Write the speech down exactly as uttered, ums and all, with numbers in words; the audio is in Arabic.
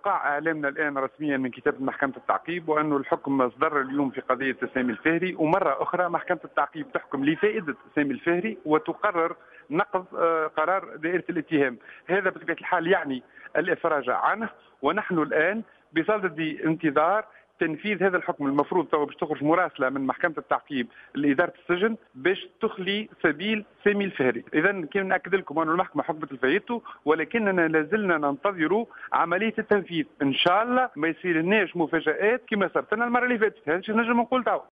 وقع اعلامنا الان رسميا من كتابه محكمه التعقيب وانه الحكم اصدر اليوم في قضيه سامي الفهري، ومره اخرى محكمه التعقيب تحكم لفائده سامي الفهري وتقرر نقض قرار دائره الاتهام. هذا بطبيعه الحال يعني الافراج عنه، ونحن الان بصدد انتظار تنفيذ هذا الحكم. المفروض تو باش تخرج مراسله من محكمه التعقيب لاداره السجن باش تخلي سبيل سامي الفهري. اذا كي ناكد لكم ان المحكمه حكمت الفايته، ولكننا لازلنا ننتظر عمليه التنفيذ. ان شاء الله ما يصير لناش مفاجات كما صارت لنا المره اللي فاتت. هذا نجم نقول تو.